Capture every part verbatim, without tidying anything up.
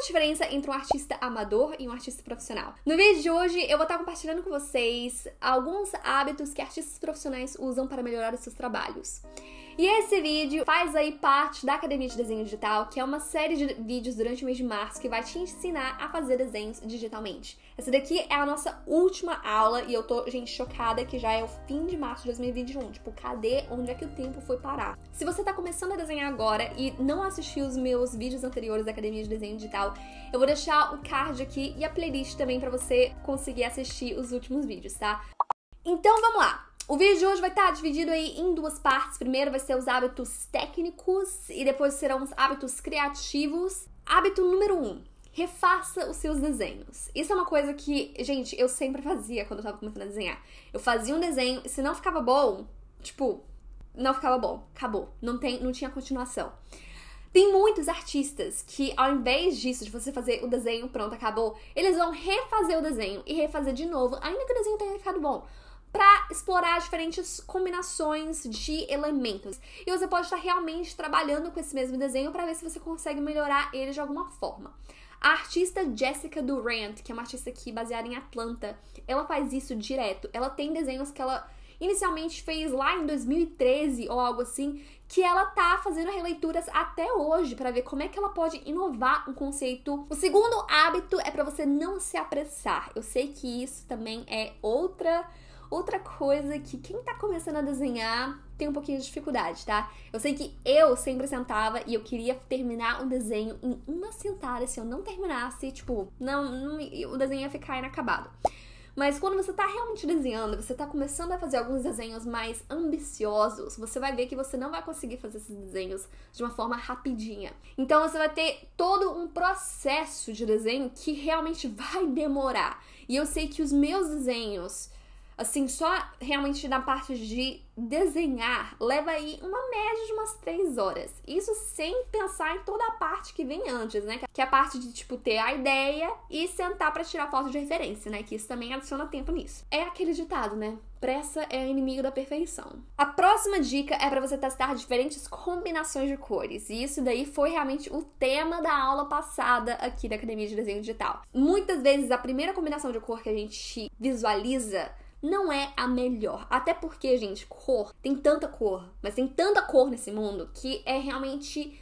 diferença entre um artista amador e um artista profissional? No vídeo de hoje eu vou estar compartilhando com vocês alguns hábitos que artistas profissionais usam para melhorar os seus trabalhos. E esse vídeo faz aí parte da Academia de Desenho Digital, que é uma série de vídeos durante o mês de março que vai te ensinar a fazer desenhos digitalmente. Essa daqui é a nossa última aula e eu tô, gente, chocada que já é o fim de março de dois mil e vinte e um. Tipo, cadê? Onde é que o tempo foi parar? Se você tá começando a desenhar agora e não assistiu os meus vídeos anteriores da Academia de Desenho Digital, eu vou deixar o card aqui e a playlist também pra você conseguir assistir os últimos vídeos, tá? Então vamos lá! O vídeo de hoje vai estar dividido aí em duas partes. Primeiro vai ser os hábitos técnicos e depois serão os hábitos criativos. Hábito número um. Refaça os seus desenhos. Isso é uma coisa que, gente, eu sempre fazia quando eu tava começando a desenhar. Eu fazia um desenho e se não ficava bom, tipo, não ficava bom. Acabou. Não, tem, não tinha continuação. Tem muitos artistas que, ao invés disso, de você fazer o desenho, pronto, acabou, eles vão refazer o desenho e refazer de novo, ainda que o desenho tenha ficado bom, para explorar diferentes combinações de elementos. E você pode estar realmente trabalhando com esse mesmo desenho para ver se você consegue melhorar ele de alguma forma. A artista Jessica Durant, que é uma artista aqui baseada em Atlanta, ela faz isso direto. Ela tem desenhos que ela inicialmente fez lá em dois mil e treze ou algo assim, que ela tá fazendo releituras até hoje para ver como é que ela pode inovar um conceito. O segundo hábito é para você não se apressar. Eu sei que isso também é outra Outra coisa que quem tá começando a desenhar tem um pouquinho de dificuldade, tá? Eu sei que eu sempre sentava e eu queria terminar um desenho em uma sentada. Se eu não terminasse, tipo, não, não, o desenho ia ficar inacabado. Mas quando você tá realmente desenhando, você tá começando a fazer alguns desenhos mais ambiciosos, você vai ver que você não vai conseguir fazer esses desenhos de uma forma rapidinha. Então você vai ter todo um processo de desenho que realmente vai demorar. E eu sei que os meus desenhos, assim, só realmente na parte de desenhar, leva aí uma média de umas três horas. Isso sem pensar em toda a parte que vem antes, né? Que é a parte de, tipo, ter a ideia e sentar pra tirar foto de referência, né? Que isso também adiciona tempo nisso. É aquele ditado, né? Pressa é inimigo da perfeição. A próxima dica é pra você testar diferentes combinações de cores. E isso daí foi realmente o tema da aula passada aqui da Academia de Desenho Digital. Muitas vezes a primeira combinação de cor que a gente visualiza não é a melhor. Até porque, gente, cor, tem tanta cor, mas tem tanta cor nesse mundo que é realmente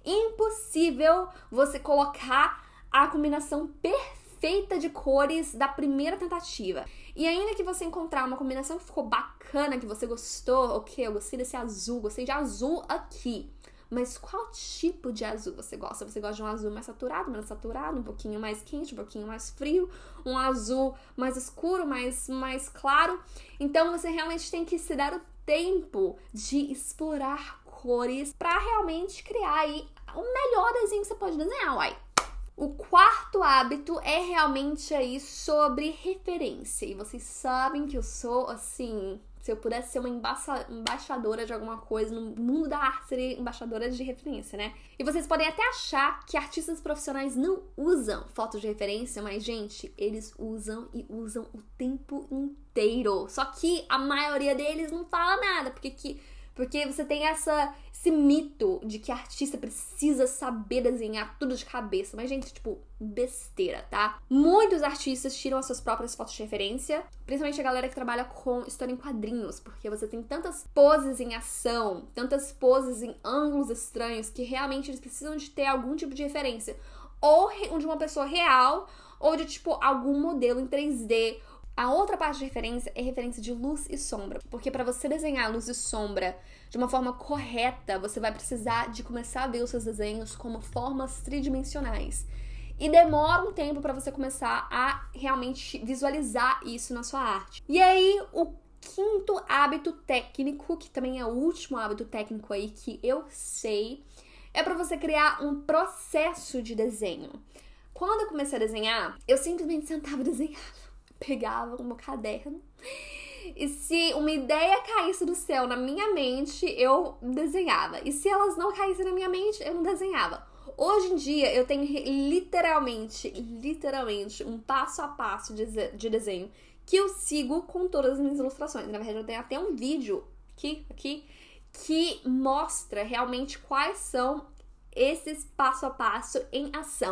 impossível você colocar a combinação perfeita de cores da primeira tentativa. E ainda que você encontrar uma combinação que ficou bacana, que você gostou, ok, eu gostei desse azul, gostei de azul aqui. Mas qual tipo de azul você gosta? Você gosta de um azul mais saturado, menos saturado, um pouquinho mais quente, um pouquinho mais frio, um azul mais escuro, mais, mais claro? Então você realmente tem que se dar o tempo de explorar cores para realmente criar aí o melhor desenho que você pode desenhar, uai. O quarto hábito é realmente aí sobre referência. E vocês sabem que eu sou, assim, se eu pudesse ser uma embaça, embaixadora de alguma coisa no mundo da arte, seria embaixadora de referência, né? E vocês podem até achar que artistas profissionais não usam fotos de referência, mas, gente, eles usam e usam o tempo inteiro. Só que a maioria deles não fala nada, porque que... Porque você tem essa, esse mito de que artista precisa saber desenhar tudo de cabeça. Mas, gente, tipo, besteira, tá? Muitos artistas tiram as suas próprias fotos de referência, principalmente a galera que trabalha com história em quadrinhos, porque você tem tantas poses em ação, tantas poses em ângulos estranhos, que realmente eles precisam de ter algum tipo de referência. Ou de uma pessoa real, ou de, tipo, algum modelo em três D. A outra parte de referência é referência de luz e sombra, porque para você desenhar luz e sombra de uma forma correta, você vai precisar de começar a ver os seus desenhos como formas tridimensionais. E demora um tempo para você começar a realmente visualizar isso na sua arte. E aí, o quinto hábito técnico, que também é o último hábito técnico aí que eu sei, é para você criar um processo de desenho. Quando eu comecei a desenhar, eu simplesmente sentava e desenhava. Pegava o meu caderno e se uma ideia caísse do céu na minha mente, eu desenhava. E se elas não caíssem na minha mente, eu não desenhava. Hoje em dia, eu tenho literalmente, literalmente um passo a passo de desenho que eu sigo com todas as minhas ilustrações. Na verdade, eu tenho até um vídeo aqui, aqui que mostra realmente quais são esses passo a passo em ação.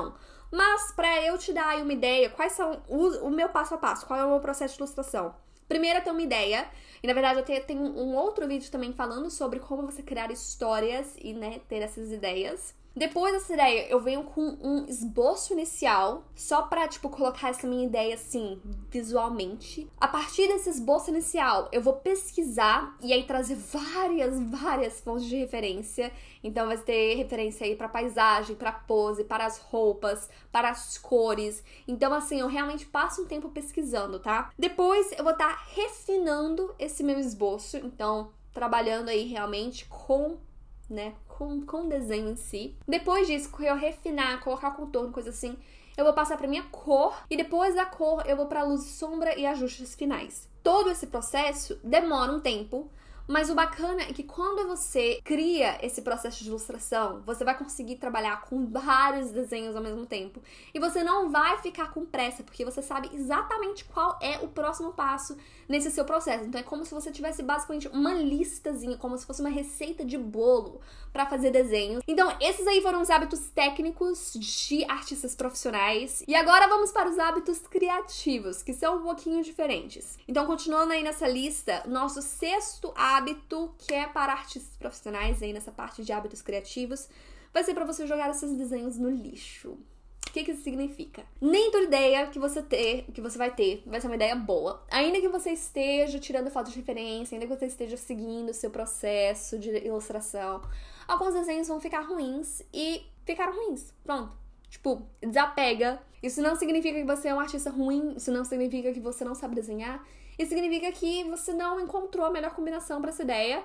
Mas pra eu te dar aí uma ideia, quais são o, o meu passo a passo, qual é o meu processo de ilustração? Primeiro é ter uma ideia, e na verdade eu tenho, tenho um outro vídeo também falando sobre como você criar histórias e, né, ter essas ideias. Depois dessa ideia, eu venho com um esboço inicial, só pra, tipo, colocar essa minha ideia, assim, visualmente. A partir desse esboço inicial, eu vou pesquisar e aí trazer várias, várias fontes de referência. Então, vai ter referência aí pra paisagem, pra pose, para as roupas, para as cores. Então, assim, eu realmente passo um tempo pesquisando, tá? Depois, eu vou estar refinando esse meu esboço. Então, trabalhando aí realmente com, né, com, com o desenho em si. Depois disso, que eu refinar, colocar contorno, coisa assim, eu vou passar pra minha cor. E depois da cor, eu vou pra luz e sombra e ajustes finais. Todo esse processo demora um tempo, mas o bacana é que quando você cria esse processo de ilustração, você vai conseguir trabalhar com vários desenhos ao mesmo tempo. E você não vai ficar com pressa, porque você sabe exatamente qual é o próximo passo nesse seu processo. Então é como se você tivesse basicamente uma listazinha, como se fosse uma receita de bolo para fazer desenhos. Então esses aí foram os hábitos técnicos de artistas profissionais. E agora vamos para os hábitos criativos, que são um pouquinho diferentes. Então continuando aí nessa lista, nosso sexto hábito hábito que é para artistas profissionais, aí nessa parte de hábitos criativos, vai ser para você jogar esses desenhos no lixo. O que que isso significa? Nem toda ideia que você ter, que você vai ter, vai ser uma ideia boa. Ainda que você esteja tirando fotos de referência, ainda que você esteja seguindo o seu processo de ilustração, alguns desenhos vão ficar ruins e ficaram ruins. Pronto. Tipo, desapega. Isso não significa que você é um artista ruim, isso não significa que você não sabe desenhar. Isso significa que você não encontrou a melhor combinação para essa ideia.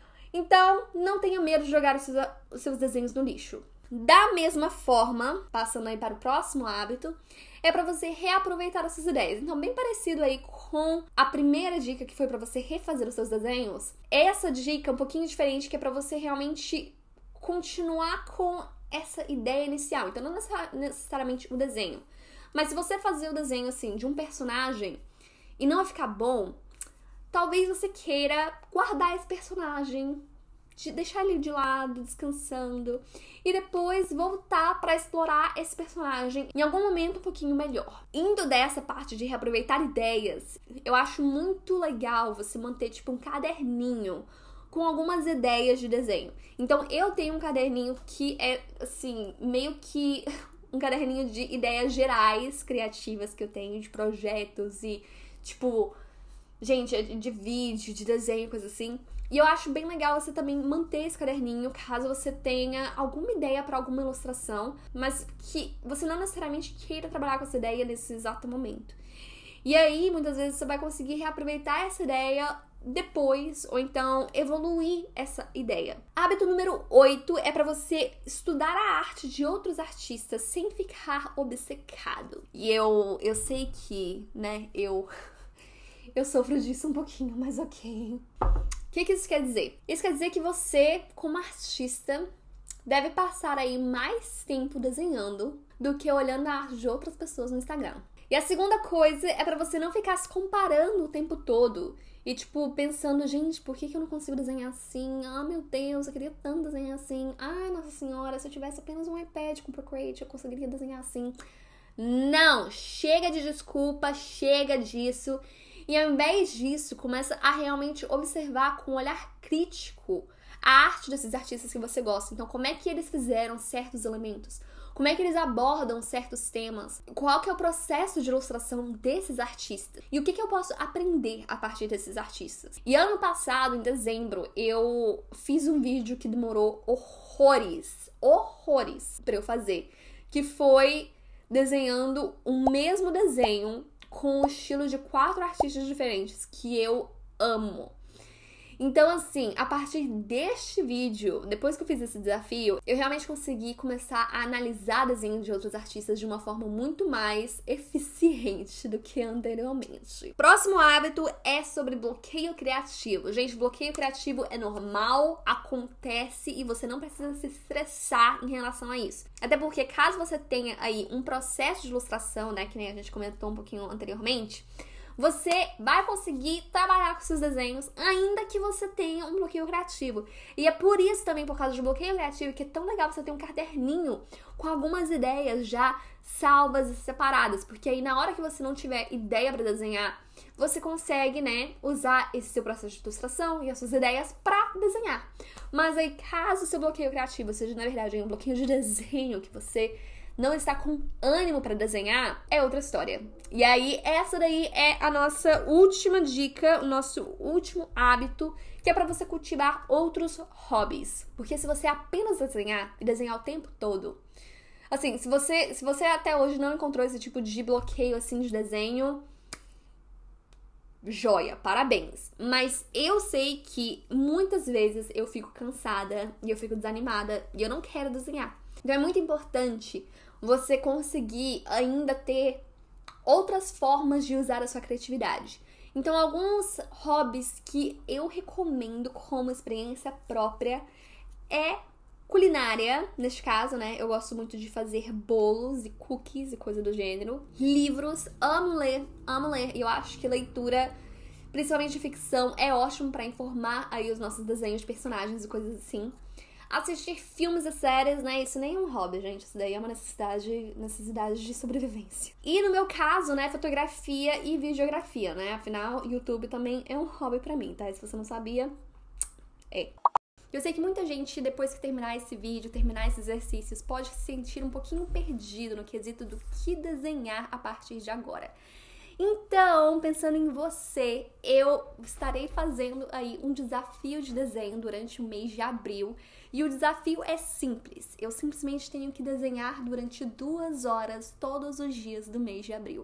Então, não tenha medo de jogar os seus, os seus desenhos no lixo. Da mesma forma, passando aí para o próximo hábito, é para você reaproveitar essas ideias. Então, bem parecido aí com a primeira dica que foi para você refazer os seus desenhos, essa dica é um pouquinho diferente, que é para você realmente continuar com essa ideia inicial. Então, não necessariamente o desenho, mas se você fazer o desenho assim de um personagem e não vai ficar bom, talvez você queira guardar esse personagem, de deixar ele de lado, descansando, e depois voltar para explorar esse personagem em algum momento um pouquinho melhor. Indo dessa parte de reaproveitar ideias, eu acho muito legal você manter tipo um caderninho com algumas ideias de desenho. Então eu tenho um caderninho que é assim, meio que um caderninho de ideias gerais, criativas que eu tenho, de projetos e tipo, gente, de vídeo, de desenho, coisa assim. E eu acho bem legal você também manter esse caderninho, caso você tenha alguma ideia para alguma ilustração, mas que você não necessariamente queira trabalhar com essa ideia nesse exato momento. E aí, muitas vezes, você vai conseguir reaproveitar essa ideia depois, ou então evoluir essa ideia. Hábito número oito é para você estudar a arte de outros artistas sem ficar obcecado. E eu, eu sei que, né, eu, eu sofro disso um pouquinho, mas ok. O que que isso quer dizer? Isso quer dizer que você, como artista, deve passar aí mais tempo desenhando do que olhando a arte de outras pessoas no Instagram. E a segunda coisa é pra você não ficar se comparando o tempo todo e, tipo, pensando, gente, por que que eu não consigo desenhar assim? Ah, meu Deus, eu queria tanto desenhar assim. Ai, nossa senhora, se eu tivesse apenas um iPad com Procreate, eu conseguiria desenhar assim. Não! Chega de desculpa, chega disso. E ao invés disso, começa a realmente observar com um olhar crítico a arte desses artistas que você gosta. Então, como é que eles fizeram certos elementos? Como é que eles abordam certos temas? Qual que é o processo de ilustração desses artistas? E o que que eu posso aprender a partir desses artistas? E ano passado, em dezembro, eu fiz um vídeo que demorou horrores, horrores pra eu fazer, que foi desenhando o mesmo desenho com o estilo de quatro artistas diferentes que eu amo. Então, assim, a partir deste vídeo, depois que eu fiz esse desafio, eu realmente consegui começar a analisar desenhos de outros artistas de uma forma muito mais eficiente do que anteriormente. Próximo hábito é sobre bloqueio criativo. Gente, bloqueio criativo é normal, acontece e você não precisa se estressar em relação a isso. Até porque caso você tenha aí um processo de ilustração, né, que nem a gente comentou um pouquinho anteriormente, você vai conseguir trabalhar com seus desenhos, ainda que você tenha um bloqueio criativo. E é por isso também, por causa do bloqueio criativo, que é tão legal você ter um caderninho com algumas ideias já salvas e separadas, porque aí na hora que você não tiver ideia para desenhar, você consegue, né, usar esse seu processo de ilustração e as suas ideias para desenhar. Mas aí, caso o seu bloqueio criativo seja, na verdade, um bloqueio de desenho, que você não está com ânimo para desenhar, é outra história. E aí, essa daí é a nossa última dica, o nosso último hábito, que é para você cultivar outros hobbies. Porque se você apenas desenhar e desenhar o tempo todo, assim, se você, se você até hoje não encontrou esse tipo de bloqueio assim de desenho, joia, parabéns. Mas eu sei que muitas vezes eu fico cansada e eu fico desanimada e eu não quero desenhar. Então é muito importante você conseguir ainda ter outras formas de usar a sua criatividade. Então, alguns hobbies que eu recomendo como experiência própria é culinária, neste caso, né? Eu gosto muito de fazer bolos e cookies e coisa do gênero. Livros, amo ler, amo ler. E eu acho que leitura, principalmente de ficção, é ótimo pra informar aí os nossos desenhos de personagens e coisas assim. Assistir filmes e séries, né? Isso nem é um hobby, gente. Isso daí é uma necessidade, necessidade de sobrevivência. E no meu caso, né? Fotografia e videografia, né? Afinal, YouTube também é um hobby pra mim, tá? Se você não sabia, é. Eu sei que muita gente, depois que terminar esse vídeo, terminar esses exercícios, pode se sentir um pouquinho perdido no quesito do que desenhar a partir de agora. Então, pensando em você, eu estarei fazendo aí um desafio de desenho durante o mês de abril. E o desafio é simples. Eu simplesmente tenho que desenhar durante duas horas todos os dias do mês de abril.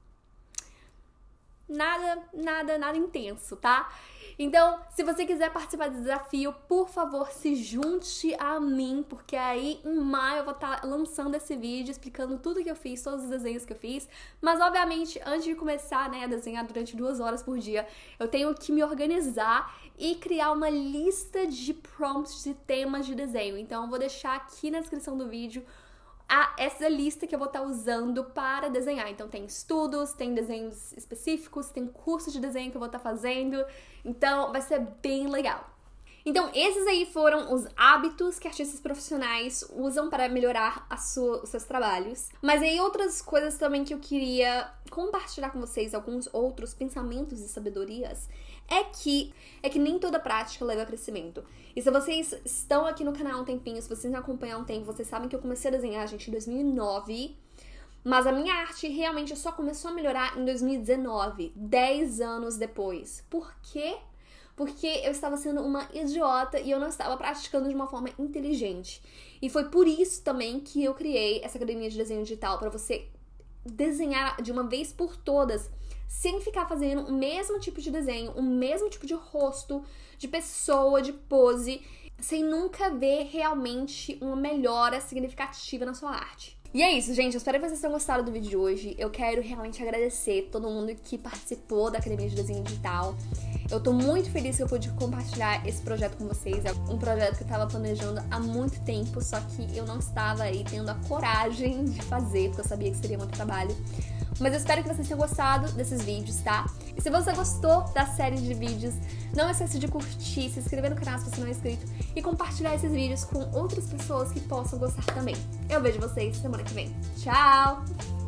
Nada, nada, nada intenso, tá? Então, se você quiser participar do desafio, por favor, se junte a mim, porque aí em maio eu vou estar lançando esse vídeo explicando tudo que eu fiz, todos os desenhos que eu fiz. Mas, obviamente, antes de começar, né, a desenhar durante duas horas por dia, eu tenho que me organizar e criar uma lista de prompts, de temas de desenho. Então, eu vou deixar aqui na descrição do vídeo A, essa lista que eu vou estar usando para desenhar. Então tem estudos, tem desenhos específicos, tem curso de desenho que eu vou estar fazendo. Então vai ser bem legal. Então esses aí foram os hábitos que artistas profissionais usam para melhorar a sua, os seus trabalhos. Mas aí outras coisas também que eu queria compartilhar com vocês, alguns outros pensamentos e sabedorias, é que, é que nem toda prática leva a crescimento. E se vocês estão aqui no canal há um tempinho, se vocês me acompanham há um tempo, vocês sabem que eu comecei a desenhar, gente, em dois mil e nove. Mas a minha arte realmente só começou a melhorar em dois mil e dezenove, dez anos depois. Por quê? Porque eu estava sendo uma idiota e eu não estava praticando de uma forma inteligente. E foi por isso também que eu criei essa academia de desenho digital, para você desenhar de uma vez por todas, sem ficar fazendo o mesmo tipo de desenho, o mesmo tipo de rosto, de pessoa, de pose, sem nunca ver realmente uma melhora significativa na sua arte. E é isso, gente. Eu espero que vocês tenham gostado do vídeo de hoje. Eu quero realmente agradecer todo mundo que participou da Academia de Desenho Digital. Eu tô muito feliz que eu pude compartilhar esse projeto com vocês. É um projeto que eu tava planejando há muito tempo, só que eu não estava aí tendo a coragem de fazer, porque eu sabia que seria muito trabalho. Mas eu espero que vocês tenham gostado desses vídeos, tá? E se você gostou da série de vídeos, não esqueça de curtir, se inscrever no canal se você não é inscrito e compartilhar esses vídeos com outras pessoas que possam gostar também. Eu vejo vocês semana que vem. Tchau!